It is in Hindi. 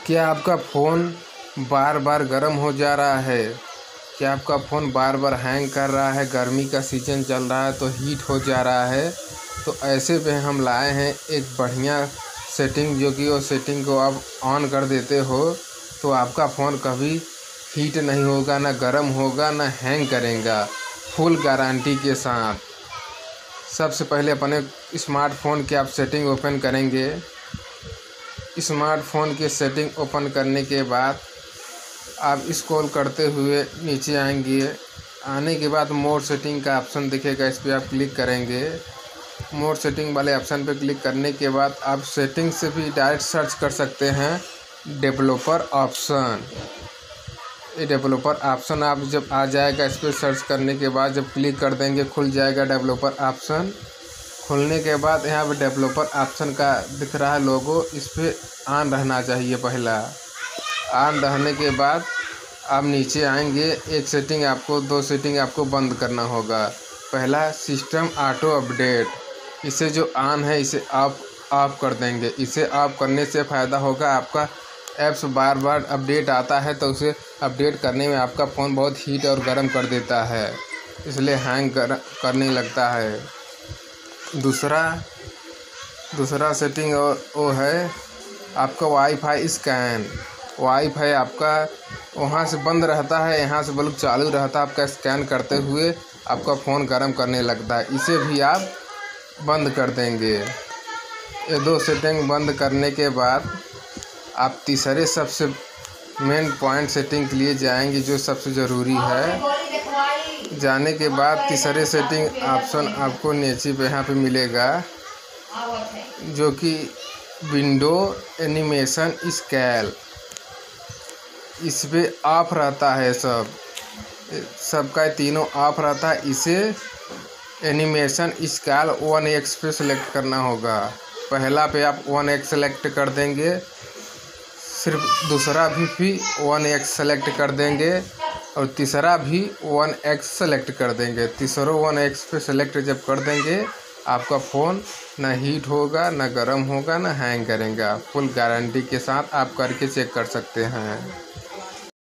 क्या आपका फ़ोन बार बार गर्म हो जा रहा है? क्या आपका फ़ोन बार बार हैंग कर रहा है? गर्मी का सीज़न चल रहा है तो हीट हो जा रहा है। तो ऐसे में हम लाए हैं एक बढ़िया सेटिंग, जो कि वो सेटिंग को आप ऑन कर देते हो तो आपका फ़ोन कभी हीट नहीं होगा, ना गर्म होगा, ना हैंग करेगा, फुल गारंटी के साथ। सबसे पहले अपने स्मार्टफ़ोन की आप सेटिंग ओपन करेंगे। स्मार्टफ़ोन की सेटिंग ओपन करने के बाद आप स्क्रॉल करते हुए नीचे आएंगे। आने के बाद मोर सेटिंग का ऑप्शन दिखेगा, इस पर आप क्लिक करेंगे। मोर सेटिंग वाले ऑप्शन पर क्लिक करने के बाद आप सेटिंग से भी डायरेक्ट सर्च कर सकते हैं डेवलपर ऑप्शन। ये डेवलपर ऑप्शन आप जब आ जाएगा, इस पर सर्च करने के बाद जब क्लिक कर देंगे खुल जाएगा डेवलपर ऑप्शन। खुलने के बाद यहाँ पर डेवलपर ऑप्शन का दिख रहा है लोगो, इस पर ऑन रहना चाहिए। पहला ऑन रहने के बाद आप नीचे आएंगे। एक सेटिंग आपको, दो सेटिंग आपको बंद करना होगा। पहला सिस्टम ऑटो अपडेट, इसे जो ऑन है इसे आप ऑफ कर देंगे। इसे ऑफ करने से फ़ायदा होगा, आपका ऐप्स बार बार अपडेट आता है तो उसे अपडेट करने में आपका फ़ोन बहुत हीट और गर्म कर देता है, इसलिए हैंग करने लगता है। दूसरा सेटिंग वो है आपका वाईफाई स्कैन। वाईफाई आपका वहाँ से बंद रहता है, यहाँ से बल्ब चालू रहता है, आपका स्कैन करते हुए आपका फ़ोन गर्म करने लगता है, इसे भी आप बंद कर देंगे। ये दो सेटिंग बंद करने के बाद आप तीसरे सबसे मेन पॉइंट सेटिंग के लिए जाएंगे, जो सबसे ज़रूरी है। जाने के बाद तीसरे सेटिंग ऑप्शन आपको नीचे पे यहाँ पे मिलेगा, जो कि विंडो एनिमेशन स्केल। इस पे ऑफ रहता है, सबका तीनों ऑफ रहता है। इसे एनिमेशन स्केल 1x पे सेलेक्ट करना होगा। पहला पे आप 1x सेलेक्ट कर देंगे, सिर्फ दूसरा भी 1x सेलेक्ट कर देंगे और तीसरा भी 1x सेलेक्ट कर देंगे। तीसरों 1x पे सेलेक्ट जब कर देंगे आपका फ़ोन ना हीट होगा, ना गर्म होगा, ना हैंग करेगा। फुल गारंटी के साथ आप करके चेक कर सकते हैं।